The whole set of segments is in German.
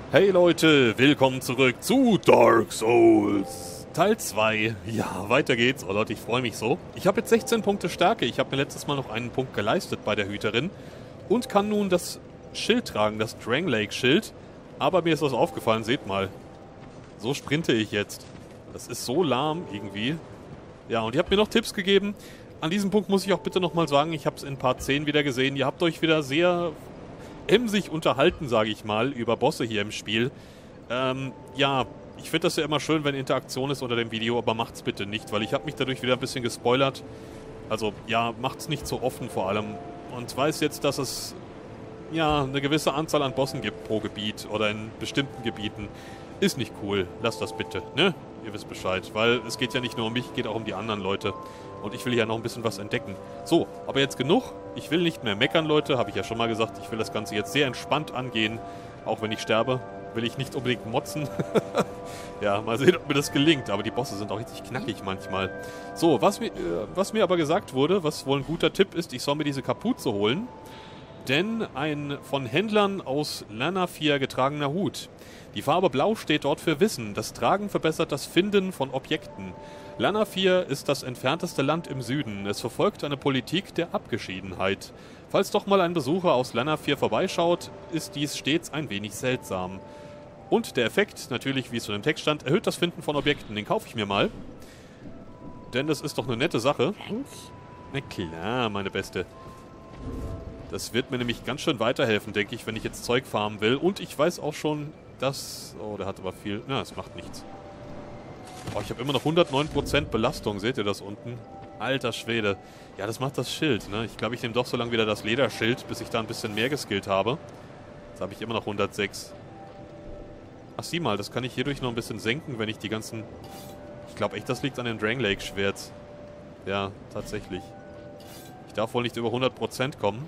Hey Leute, willkommen zurück zu Dark Souls Teil 2. Ja, weiter geht's. Oh Leute, ich freue mich so. Ich habe jetzt 16 Punkte Stärke. Ich habe mir letztes Mal noch einen Punkt geleistet bei der Hüterin und kann nun das Schild tragen, das Drangleic Schild. Aber mir ist was aufgefallen, seht mal. So sprinte ich jetzt. Das ist so lahm irgendwie. Ja, und ihr habt mir noch Tipps gegeben. An diesem Punkt muss ich auch bitte nochmal sagen, ich habe es in Part 10 wieder gesehen. Ihr habt euch wieder sehr emsig unterhalten, sage ich mal, über Bosse hier im Spiel. Ja, ich finde das ja immer schön, wenn Interaktion ist unter dem Video, aber macht's bitte nicht, weil ich habe mich dadurch wieder ein bisschen gespoilert. Also, ja, macht's nicht so offen vor allem. Und weiß jetzt, dass es, ja, eine gewisse Anzahl an Bossen gibt pro Gebiet oder in bestimmten Gebieten. Ist nicht cool. Lasst das bitte, ne? Ihr wisst Bescheid, weil es geht ja nicht nur um mich, geht auch um die anderen Leute. Und ich will ja noch ein bisschen was entdecken. So, aber jetzt genug. Ich will nicht mehr meckern, Leute, habe ich ja schon mal gesagt. Ich will das Ganze jetzt sehr entspannt angehen. Auch wenn ich sterbe, will ich nicht unbedingt motzen. Ja, mal sehen, ob mir das gelingt. Aber die Bosse sind auch richtig knackig manchmal. So, was mir aber gesagt wurde, was wohl ein guter Tipp ist, ich soll mir diese Kapuze holen. Denn ein von Händlern aus Lanafir getragener Hut. Die Farbe Blau steht dort für Wissen. Das Tragen verbessert das Finden von Objekten. Lanafir ist das entfernteste Land im Süden. Es verfolgt eine Politik der Abgeschiedenheit. Falls doch mal ein Besucher aus Lanafir vorbeischaut, ist dies stets ein wenig seltsam. Und der Effekt, natürlich wie es so im Text stand, erhöht das Finden von Objekten. Den kaufe ich mir mal. Denn das ist doch eine nette Sache. Na klar, meine Beste. Das wird mir nämlich ganz schön weiterhelfen, denke ich, wenn ich jetzt Zeug farmen will. Und ich weiß auch schon, dass... Oh, der hat aber viel... Na, es macht nichts. Oh, ich habe immer noch 109% Belastung. Seht ihr das unten? Alter Schwede. Ja, das macht das Schild, ne? Ich glaube, ich nehme doch so lange wieder das Lederschild, bis ich da ein bisschen mehr geskillt habe. Jetzt habe ich immer noch 106. Ach, sieh mal, das kann ich hierdurch noch ein bisschen senken, wenn ich die ganzen... Ich glaube echt, das liegt an dem Drangleic-Schwert. Ja, tatsächlich. Ich darf wohl nicht über 100% kommen.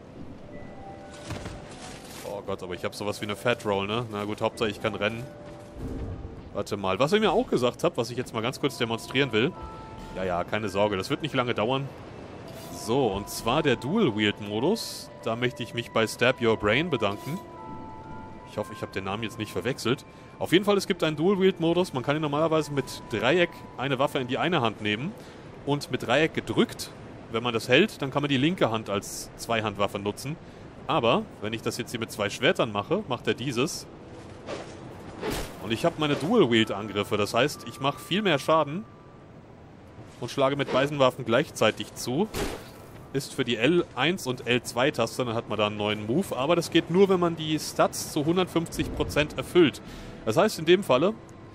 Oh Gott, aber ich habe sowas wie eine Fat Roll, ne? Na gut, Hauptsache ich kann rennen. Warte mal, was ihr mir auch gesagt habt, was ich jetzt mal ganz kurz demonstrieren will. Ja, keine Sorge, das wird nicht lange dauern. So, und zwar der Dual-Wield-Modus. Da möchte ich mich bei Stab Your Brain bedanken. Ich hoffe, ich habe den Namen jetzt nicht verwechselt. Auf jeden Fall, es gibt einen Dual-Wield-Modus. Man kann ihn normalerweise mit Dreieck eine Waffe in die eine Hand nehmen. Und mit Dreieck gedrückt, wenn man das hält, dann kann man die linke Hand als Zweihandwaffe nutzen. Aber, wenn ich das jetzt hier mit zwei Schwertern mache, macht er dieses. Und ich habe meine Dual-Wield-Angriffe. Das heißt, ich mache viel mehr Schaden und schlage mit beiden Waffen gleichzeitig zu. Ist für die L1 und L2-Taste, dann hat man da einen neuen Move. Aber das geht nur, wenn man die Stats zu 150% erfüllt. Das heißt, in dem Falle...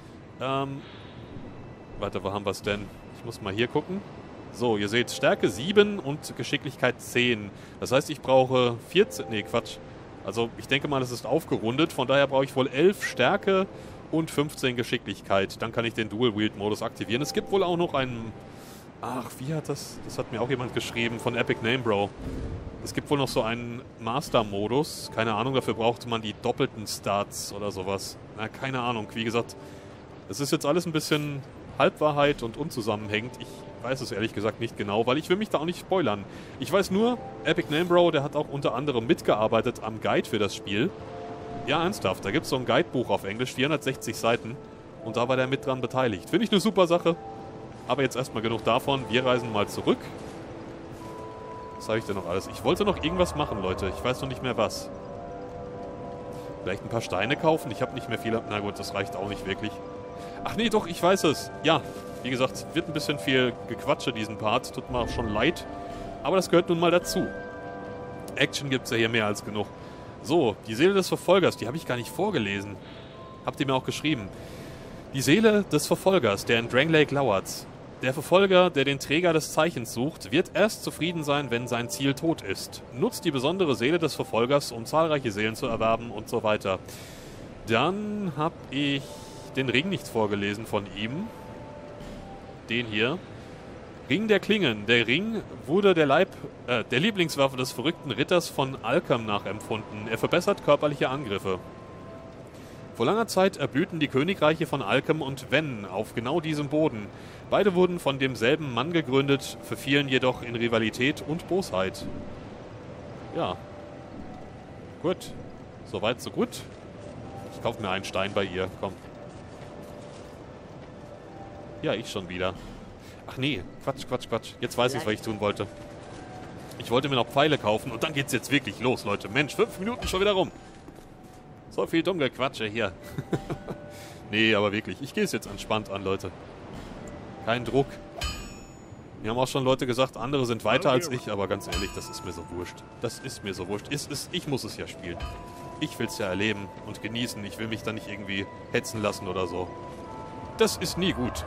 warte, wo haben wir es denn? Ich muss mal hier gucken. So, ihr seht Stärke 7 und Geschicklichkeit 10. Das heißt, ich brauche 14... Nee, Quatsch. Also, ich denke mal, das ist aufgerundet. Von daher brauche ich wohl 11 Stärke und 15 Geschicklichkeit. Dann kann ich den Dual-Wield-Modus aktivieren. Es gibt wohl auch noch einen... Ach, wie hat das... Das hat mir auch jemand geschrieben von Epic Name Bro. Es gibt wohl noch so einen Master-Modus. Keine Ahnung, dafür braucht man die doppelten Stats oder sowas. Na, keine Ahnung. Wie gesagt, es ist jetzt alles ein bisschen Halbwahrheit und unzusammenhängend. Ich weiß es ehrlich gesagt nicht genau, weil ich will mich da auch nicht spoilern. Ich weiß nur, Epic Name Bro, der hat auch unter anderem mitgearbeitet am Guide für das Spiel. Ja, ernsthaft, da gibt es so ein Guidebuch auf Englisch, 460 Seiten. Und da war der mit dran beteiligt. Finde ich eine super Sache. Aber jetzt erstmal genug davon. Wir reisen mal zurück. Was habe ich denn noch alles? Ich wollte noch irgendwas machen, Leute. Ich weiß noch nicht mehr was. Vielleicht ein paar Steine kaufen? Ich habe nicht mehr viele. Na gut, das reicht auch nicht wirklich. Ach nee, doch, ich weiß es. Ja, wie gesagt, wird ein bisschen viel Gequatsche diesen Part. Tut mir auch schon leid. Aber das gehört nun mal dazu. Action gibt es ja hier mehr als genug. So, die Seele des Verfolgers, die habe ich gar nicht vorgelesen. Habt ihr mir auch geschrieben. Die Seele des Verfolgers, der in Drangleic lauert. Der Verfolger, der den Träger des Zeichens sucht, wird erst zufrieden sein, wenn sein Ziel tot ist. Nutzt die besondere Seele des Verfolgers, um zahlreiche Seelen zu erwerben und so weiter. Dann habe ich den Ring nicht vorgelesen von ihm. Den hier. Ring der Klingen. Der Ring wurde der Lieblingswaffe des verrückten Ritters von Alkem nachempfunden. Er verbessert körperliche Angriffe. Vor langer Zeit erblühten die Königreiche von Alkem und Ven auf genau diesem Boden. Beide wurden von demselben Mann gegründet, verfielen jedoch in Rivalität und Bosheit. Ja. Gut. Soweit, so gut. Ich kaufe mir einen Stein bei ihr. Komm. Ja, ich schon wieder. Ach nee, Quatsch. Jetzt weiß ich, was ich tun wollte. Ich wollte mir noch Pfeile kaufen und dann geht's jetzt wirklich los, Leute. Mensch, 5 Minuten schon wieder rum. So viel dumme Quatsche hier. Nee, aber wirklich. Ich gehe es jetzt entspannt an, Leute. Kein Druck. Mir haben auch schon Leute gesagt, andere sind weiter als ich, aber ganz ehrlich, das ist mir so wurscht. Das ist mir so wurscht. Ich muss es ja spielen. Ich will es ja erleben und genießen. Ich will mich da nicht irgendwie hetzen lassen oder so. Das ist nie gut.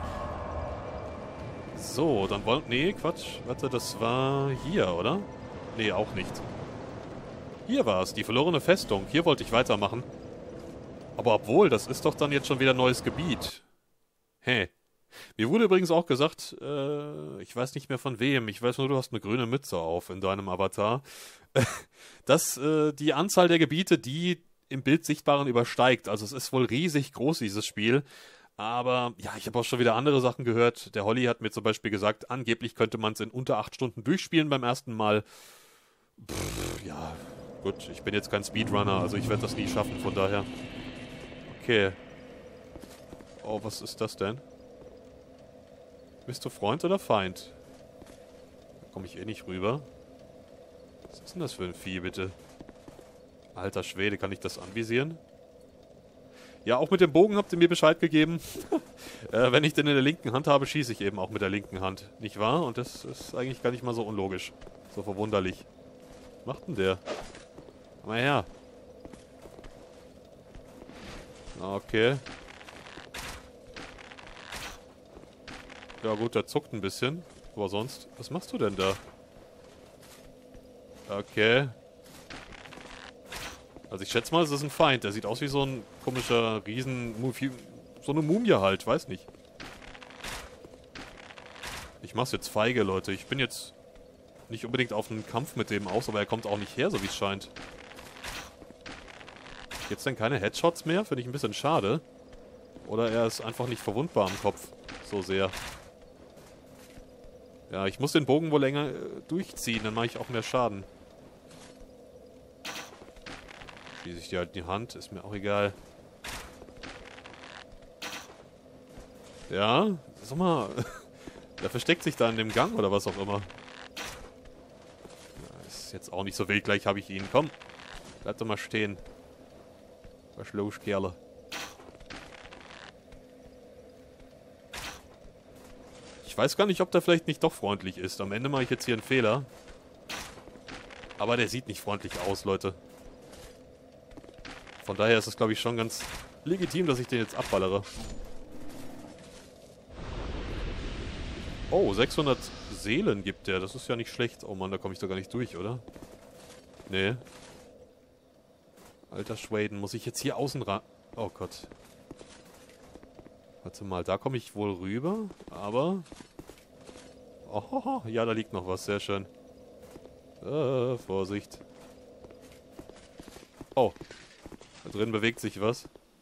So, dann wollen... Nee, Quatsch. Warte, das war hier, oder? Nee, auch nicht. Hier war es, die verlorene Festung. Hier wollte ich weitermachen. Aber obwohl, das ist doch dann jetzt schon wieder neues Gebiet. Hä? Mir wurde übrigens auch gesagt, ich weiß nicht mehr von wem, ich weiß nur, du hast eine grüne Mütze auf in deinem Avatar, dass die Anzahl der Gebiete, die im Bild sichtbaren übersteigt. Also es ist wohl riesig groß, dieses Spiel. Aber ja, ich habe auch schon wieder andere Sachen gehört. Der Holly hat mir zum Beispiel gesagt, angeblich könnte man es in unter 8 Stunden durchspielen beim ersten Mal. Pff, ja, gut, ich bin jetzt kein Speedrunner, also ich werde das nie schaffen, von daher. Okay. Oh, was ist das denn? Bist du Freund oder Feind? Da komme ich eh nicht rüber. Was ist denn das für ein Vieh, bitte? Alter Schwede, kann ich das anvisieren? Ja, auch mit dem Bogen habt ihr mir Bescheid gegeben. Wenn ich den in der linken Hand habe, schieße ich eben auch mit der linken Hand. Nicht wahr? Und das ist eigentlich gar nicht mal so unlogisch. So verwunderlich. Was macht denn der? Komm mal her. Okay. Ja gut, der zuckt ein bisschen. Aber sonst... Was machst du denn da? Okay. Also ich schätze mal, es ist ein Feind. Der sieht aus wie so ein komischer Riesen... So eine Mumie halt, weiß nicht. Ich mach's jetzt feige, Leute. Ich bin jetzt nicht unbedingt auf einen Kampf mit dem aus, aber er kommt auch nicht her, so wie es scheint. Jetzt denn keine Headshots mehr? Finde ich ein bisschen schade. Oder er ist einfach nicht verwundbar am Kopf. So sehr. Ja, ich muss den Bogen wohl länger durchziehen, dann mache ich auch mehr Schaden. Schieße ich dir halt in die Hand, ist mir auch egal. Ja, sag mal, der versteckt sich da in dem Gang oder was auch immer. Ja, ist jetzt auch nicht so wild, gleich habe ich ihn. Komm, bleib doch mal stehen. Was los, Kerle? Ich weiß gar nicht, ob der vielleicht nicht doch freundlich ist. Am Ende mache ich jetzt hier einen Fehler. Aber der sieht nicht freundlich aus, Leute. Von daher ist es, glaube ich, schon ganz legitim, dass ich den jetzt abballere. Oh, 600 Seelen gibt der. Das ist ja nicht schlecht. Oh Mann, da komme ich doch gar nicht durch, oder? Nee. Alter Schwaden, muss ich jetzt hier außen ran... Oh Gott. Warte mal, da komme ich wohl rüber, aber... Oh, ja, da liegt noch was, sehr schön. Vorsicht. Oh, da drin bewegt sich was.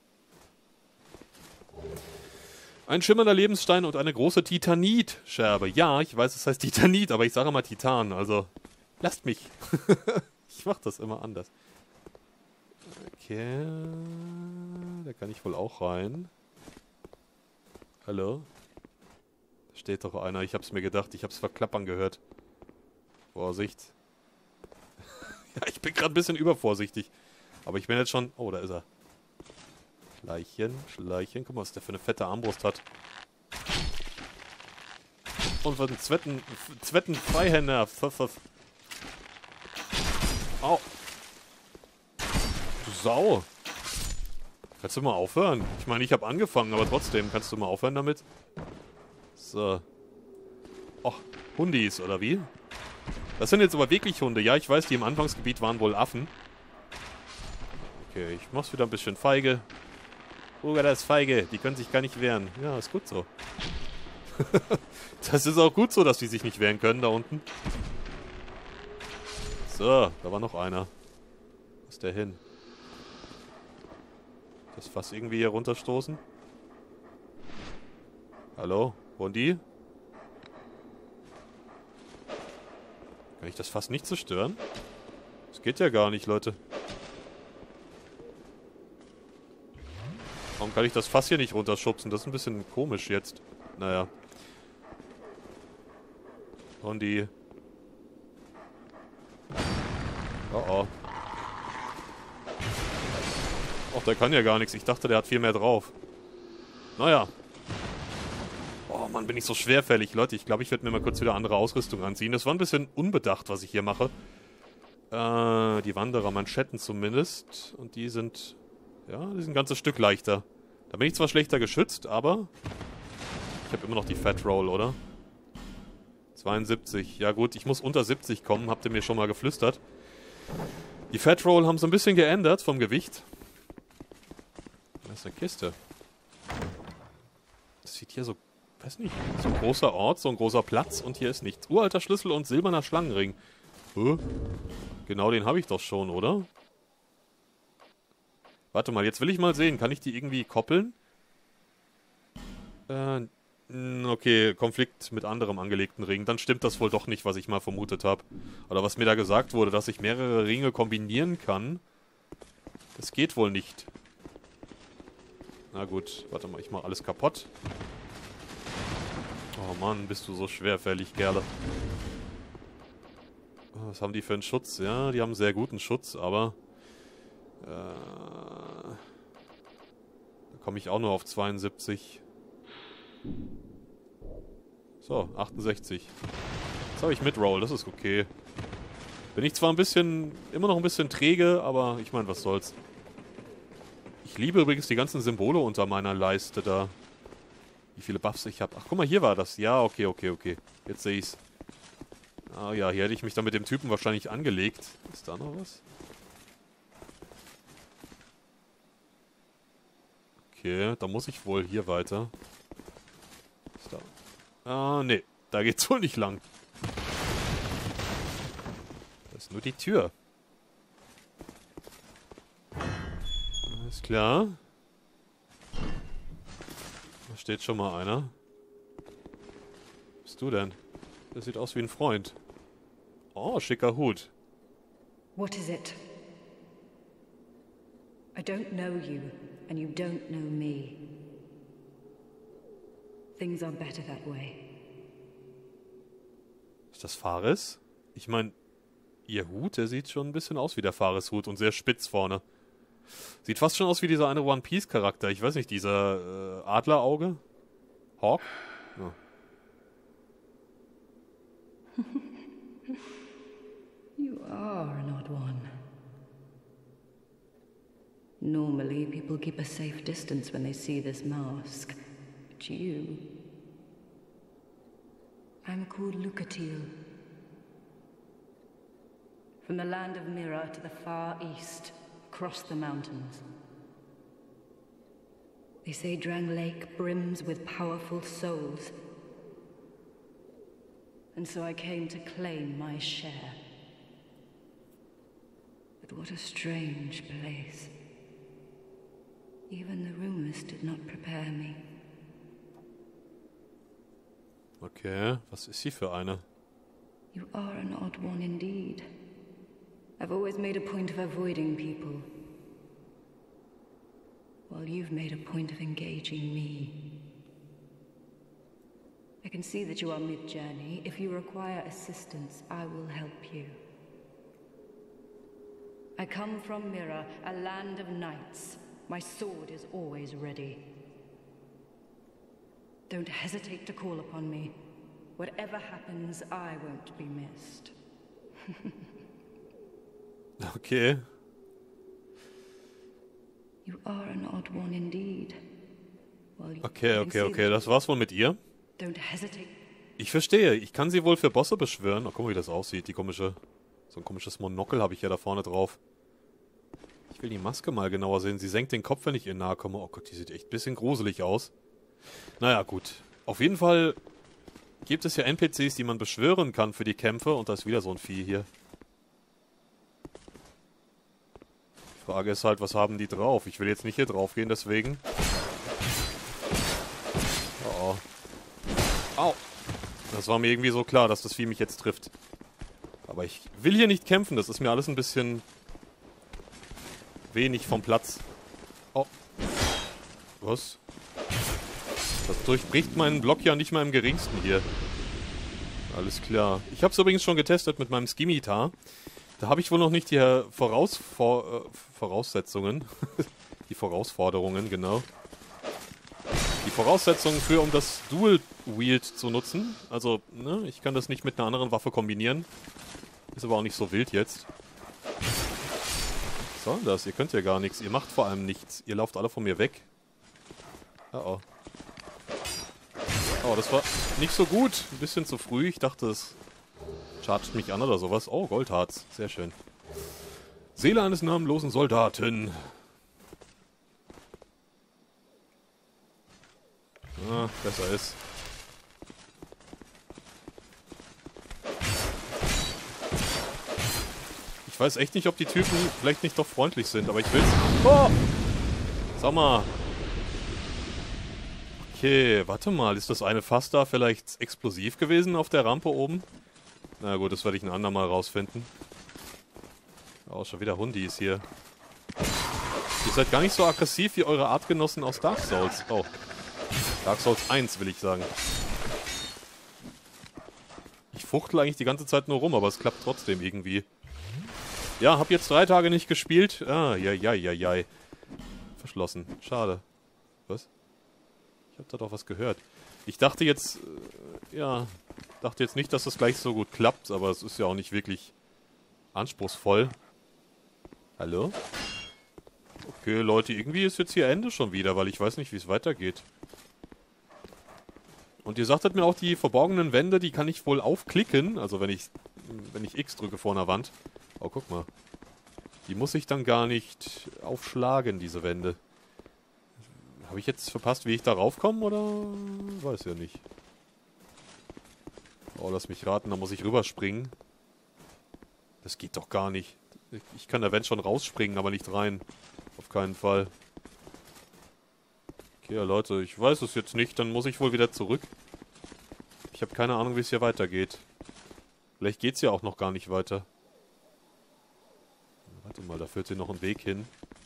Ein schimmernder Lebensstein und eine große Titanit-Scherbe. Ja, ich weiß, es heißt Titanit, aber ich sage mal Titan, also... Lasst mich. Ich mach das immer anders. Okay, da kann ich wohl auch rein. Hallo? Da steht doch einer, ich hab's mir gedacht, ich hab's verklappern gehört. Vorsicht. Ja, ich bin gerade ein bisschen übervorsichtig. Aber ich bin jetzt schon... Oh, da ist er. Schleichen. Guck mal, was der für eine fette Armbrust hat. Und was ein Zwetten-Freihänder. Au. Du Sau. Kannst du mal aufhören? Ich meine, ich habe angefangen, aber trotzdem, kannst du mal aufhören damit? So. Och, Hundis, oder wie? Das sind jetzt aber wirklich Hunde. Ja, ich weiß, die im Anfangsgebiet waren wohl Affen. Okay, ich mach's wieder ein bisschen feige. Ruger, das ist feige. Die können sich gar nicht wehren. Ja, ist gut so. Das ist auch gut so, dass die sich nicht wehren können, da unten. So, da war noch einer. Wo ist der hin? Das Fass irgendwie hier runterstoßen? Hallo? Hundi? Kann ich das Fass nicht zerstören? Das geht ja gar nicht, Leute. Warum kann ich das Fass hier nicht runterschubsen? Das ist ein bisschen komisch jetzt. Naja. Und die... Oh oh. Och, der kann ja gar nichts. Ich dachte, der hat viel mehr drauf. Naja. Oh Mann, bin ich so schwerfällig. Leute, ich glaube, ich werde mir mal kurz wieder andere Ausrüstung anziehen. Das war ein bisschen unbedacht, was ich hier mache. Die Wanderer-Manschetten zumindest. Und die sind... Ja, die sind ein ganzes Stück leichter. Da bin ich zwar schlechter geschützt, aber... Ich habe immer noch die Fat Roll, oder? 72. Ja gut, ich muss unter 70 kommen. Habt ihr mir schon mal geflüstert. Die Fat Roll haben so ein bisschen geändert vom Gewicht. Das ist eine Kiste. Das sieht hier so... Weiß nicht. So ein großer Ort, so ein großer Platz und hier ist nichts. Uralter Schlüssel und silberner Schlangenring. Genau den habe ich doch schon, oder? Warte mal, jetzt will ich mal sehen. Kann ich die irgendwie koppeln? Okay, Konflikt mit anderem angelegten Ring. Dann stimmt das wohl doch nicht, was ich mal vermutet habe. Oder was mir da gesagt wurde, dass ich mehrere Ringe kombinieren kann. Das geht wohl nicht. Na gut, warte mal, ich mache alles kaputt. Oh Mann, bist du so schwerfällig, Kerle. Was haben die für einen Schutz? Ja, die haben einen sehr guten Schutz, aber... da komme ich auch nur auf 72. So, 68. Jetzt habe ich Midroll, das ist okay. Bin ich zwar immer noch ein bisschen träge, aber ich meine, was soll's. Ich liebe übrigens die ganzen Symbole unter meiner Leiste da. Wie viele Buffs ich habe. Ach, guck mal, hier war das. Ja, okay. Jetzt sehe ich's. Ah ja, hier hätte ich mich dann mit dem Typen wahrscheinlich angelegt. Ist da noch was? Okay, da muss ich wohl hier weiter. Ist da... Ah, nee. Da geht's wohl nicht lang. Das ist nur die Tür. Alles klar. Da steht schon mal einer. Was bist du denn? Der sieht aus wie ein Freund. Oh, schicker Hut. What is it? I don't know you, and you don't know me. Things are better that way. Ist das Fares? Ich meine, ihr Hut, der sieht schon ein bisschen aus wie der Fares-Hut und sehr spitz vorne. Sieht fast schon aus wie dieser eine One-Piece-Charakter. Ich weiß nicht, dieser Adlerauge? Hawk? Ja. You are an odd one. Normally, people keep a safe distance when they see this mask. But you... I'm called Lucatil. From the land of Mira to the far east, across the mountains. They say Drang Lake brims with powerful souls. And so I came to claim my share. But what a strange place. Even the rumors did not prepare me. Okay, was ist sie für eine? You are an odd one indeed. I've always made a point of avoiding people, while you've made a point of engaging me. I can see that you are mid-journey. If you require assistance, I will help you. I come from Mira, a land of knights. My sword is always ready. Don't hesitate to call upon me. Whatever happens, I won't be missed. Okay. You are an odd one indeed. Okay. Das war's wohl mit ihr? Don't hesitate. Ich verstehe. Ich kann sie wohl für Bosse beschwören. Oh, guck mal, wie das aussieht. So ein komisches Monokel habe ich ja da vorne drauf. Ich will die Maske mal genauer sehen. Sie senkt den Kopf, wenn ich ihr nahe komme. Oh Gott, die sieht echt ein bisschen gruselig aus. Naja, gut. Auf jeden Fall gibt es ja NPCs, die man beschwören kann für die Kämpfe. Und da ist wieder so ein Vieh hier. Die Frage ist halt, was haben die drauf? Ich will jetzt nicht hier drauf gehen, deswegen. Oh. Au. Das war mir irgendwie so klar, dass das Vieh mich jetzt trifft. Aber ich will hier nicht kämpfen. Das ist mir alles ein bisschen... wenig vom Platz. Oh. Was? Das durchbricht meinen Block ja nicht mal im geringsten hier. Alles klar. Ich habe es übrigens schon getestet mit meinem Skimitar. Da habe ich wohl noch nicht die Voraussetzungen. Die Vorausforderungen, genau. Die Voraussetzungen für, um das Dual Wield zu nutzen. Also, ne, ich kann das nicht mit einer anderen Waffe kombinieren. Ist aber auch nicht so wild jetzt. Was soll das? Ihr könnt ja gar nichts. Ihr macht vor allem nichts. Ihr lauft alle von mir weg. Oh. Oh, das war nicht so gut. Ein bisschen zu früh. Ich dachte, es chargt mich an oder sowas. Oh, Goldharz. Sehr schön. Seele eines namenlosen Soldaten. Ah, besser ist. Ich weiß echt nicht, ob die Typen vielleicht nicht doch freundlich sind, aber ich will's... Oh! Sag mal. Okay, warte mal. Ist das eine Fass da vielleicht explosiv gewesen auf der Rampe oben? Na gut, das werde ich ein andermal rausfinden. Oh, schon wieder Hundis hier. Ihr seid gar nicht so aggressiv wie eure Artgenossen aus Dark Souls. Oh. Dark Souls 1 will ich sagen. Ich fuchtel eigentlich die ganze Zeit nur rum, aber es klappt trotzdem irgendwie. Ja, hab jetzt 3 Tage nicht gespielt. Ah, jai. Verschlossen. Schade. Was? Ich hab da doch was gehört. Ich dachte jetzt, dachte jetzt nicht, dass das gleich so gut klappt, aber es ist ja auch nicht wirklich anspruchsvoll. Hallo? Okay, Leute, irgendwie ist jetzt hier Ende schon wieder, weil ich weiß nicht, wie es weitergeht. Und ihr sagtet mir auch, die verborgenen Wände, die kann ich wohl aufklicken. Also wenn ich X drücke vor einer Wand. Oh, guck mal. Die muss ich dann gar nicht aufschlagen, diese Wände. Habe ich jetzt verpasst, wie ich da raufkomme, oder? Weiß ja nicht. Oh, lass mich raten, da muss ich rüberspringen. Das geht doch gar nicht. Ich kann da wenn schon rausspringen, aber nicht rein. Auf keinen Fall. Okay, ja, Leute, ich weiß es jetzt nicht, dann muss ich wohl wieder zurück. Ich habe keine Ahnung, wie es hier weitergeht. Vielleicht geht's ja auch noch gar nicht weiter. Warte mal, da führt hier noch ein Weg hin.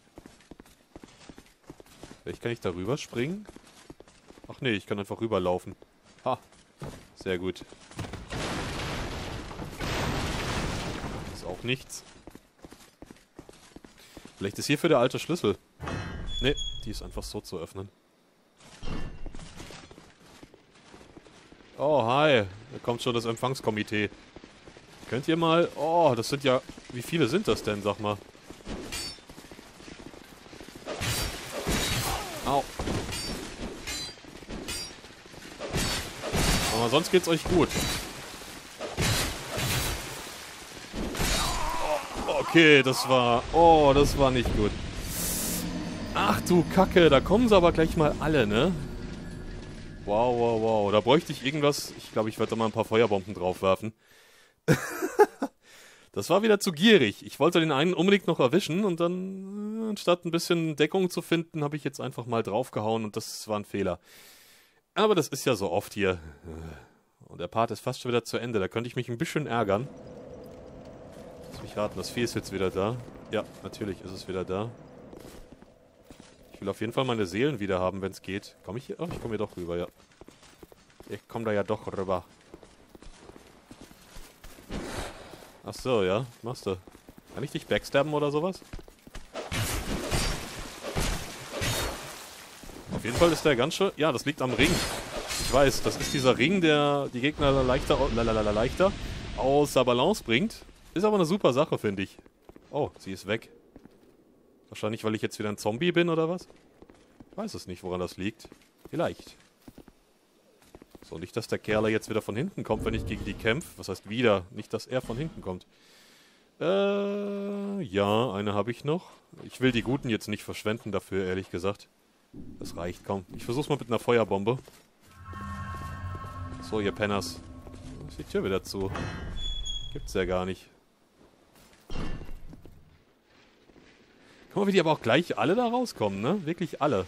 Vielleicht kann ich da rüberspringen? Ach nee, ich kann einfach rüberlaufen. Ha, sehr gut. Ist auch nichts. Vielleicht ist hierfür der alte Schlüssel. Nee, die ist einfach so zu öffnen. Oh, hi. Da kommt schon das Empfangskomitee. Könnt ihr mal... Oh, das sind ja... Wie viele sind das denn, sag mal? Au. Aber sonst geht's euch gut. Oh, okay, das war... Oh, das war nicht gut. Ach du Kacke, da kommen sie aber gleich mal alle, ne? Wow. Da bräuchte ich irgendwas... Ich glaube, ich werde da mal ein paar Feuerbomben draufwerfen. Das war wieder zu gierig. Ich wollte den einen unbedingt noch erwischen und dann, anstatt ein bisschen Deckung zu finden, habe ich jetzt einfach mal draufgehauen und das war ein Fehler. Aber das ist ja so oft hier. Und der Part ist fast schon wieder zu Ende. Da könnte ich mich ein bisschen ärgern. Lass mich raten, das Vieh ist jetzt wieder da. Ja, natürlich ist es wieder da. Ich will auf jeden Fall meine Seelen wieder haben, wenn es geht. Komme ich hier? Oh, ich komme hier doch rüber, ja. Ich komme da ja doch rüber. Ach so, ja. Machst du. Kann ich dich backstabben oder sowas? Auf jeden Fall ist der ganz schön... Ja, das liegt am Ring. Ich weiß, das ist dieser Ring, der die Gegner leichter außer Balance bringt. Ist aber eine super Sache, finde ich. Oh, sie ist weg. Wahrscheinlich, weil ich jetzt wieder ein Zombie bin, oder was? Ich weiß es nicht, woran das liegt. Vielleicht. So, nicht, dass der Kerl jetzt wieder von hinten kommt, wenn ich gegen die kämpfe. Was heißt wieder? Nicht, dass er von hinten kommt. Ja, eine habe ich noch. Ich will die Guten jetzt nicht verschwenden dafür, ehrlich gesagt. Das reicht, komm. Ich versuch's mal mit einer Feuerbombe. So, ihr Penners. Ist die Tür wieder zu. Gibt's ja gar nicht. Guck mal, wie die aber auch gleich alle da rauskommen, ne? Wirklich alle.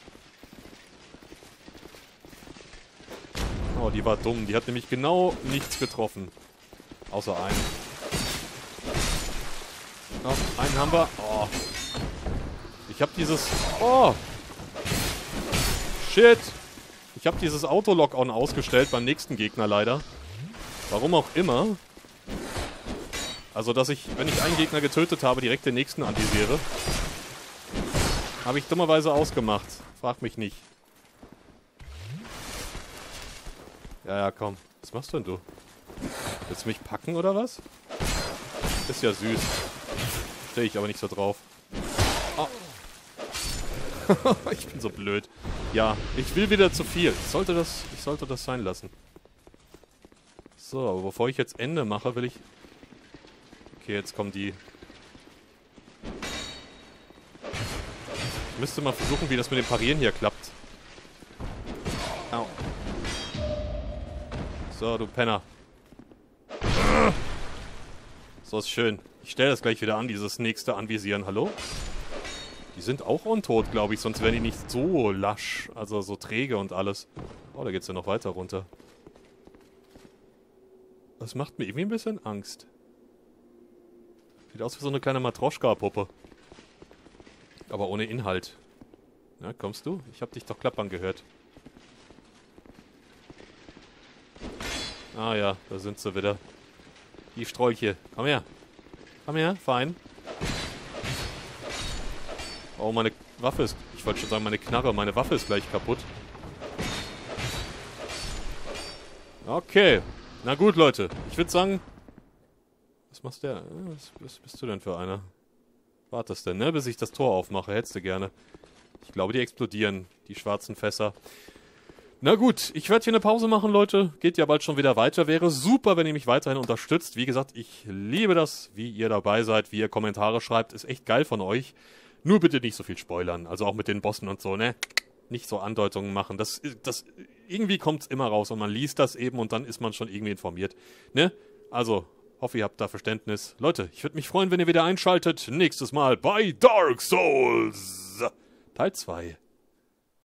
Oh, die war dumm. Die hat nämlich genau nichts getroffen. Außer einen. Oh, einen haben wir. Oh. Ich hab dieses... Oh! Shit! Ich habe dieses Auto-Lock-On ausgestellt beim nächsten Gegner leider. Warum auch immer. Also, dass ich, wenn ich einen Gegner getötet habe, direkt den nächsten anvisiere. Habe ich dummerweise ausgemacht. Frag mich nicht. Ja, komm. Was machst du denn, du? Willst du mich packen, oder was? Ist ja süß. Stehe ich aber nicht so drauf. Oh. Ich bin so blöd. Ja, ich will wieder zu viel. Ich sollte das sein lassen. So, aber bevor ich jetzt Ende mache, will ich... Okay, jetzt kommen die... Ich müsste mal versuchen, wie das mit dem Parieren hier klappt. Au. So, du Penner. So ist schön. Ich stelle das gleich wieder an, dieses nächste Anvisieren. Hallo? Die sind auch untot, glaube ich, sonst wären die nicht so lasch. Also so träge und alles. Oh, da geht's ja noch weiter runter. Das macht mir irgendwie ein bisschen Angst. Sieht aus wie so eine kleine Matroschka-Puppe. Aber ohne Inhalt. Na, kommst du? Ich hab dich doch klappern gehört. Ah ja, da sind sie wieder. Die Strolche. Komm her. Komm her, fein. Oh, meine Waffe ist... Ich wollte schon sagen, meine Knarre. Meine Waffe ist gleich kaputt. Okay. Na gut, Leute. Ich würde sagen... Was machst der? Was bist du denn für einer? Wartest denn, ne? Bis ich das Tor aufmache. Hättest du gerne. Ich glaube, die explodieren. Die schwarzen Fässer. Na gut, ich werde hier eine Pause machen, Leute. Geht ja bald schon wieder weiter. Wäre super, wenn ihr mich weiterhin unterstützt. Wie gesagt, ich liebe das, wie ihr dabei seid, wie ihr Kommentare schreibt. Ist echt geil von euch. Nur bitte nicht so viel spoilern. Also auch mit den Bossen und so, ne? Nicht so Andeutungen machen. Das irgendwie kommt's immer raus und man liest das eben und dann ist man schon irgendwie informiert. Ne? Also, hoffe, ihr habt da Verständnis. Leute, ich würde mich freuen, wenn ihr wieder einschaltet. Nächstes Mal bei Dark Souls Teil 2.